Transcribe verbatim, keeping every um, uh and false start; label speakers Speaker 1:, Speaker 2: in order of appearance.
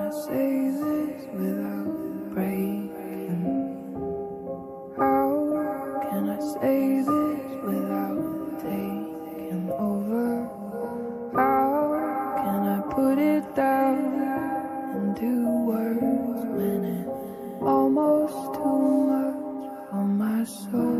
Speaker 1: I say this without breaking? How can I say this without taking over? How can I put it down into words when it's almost too much for my soul?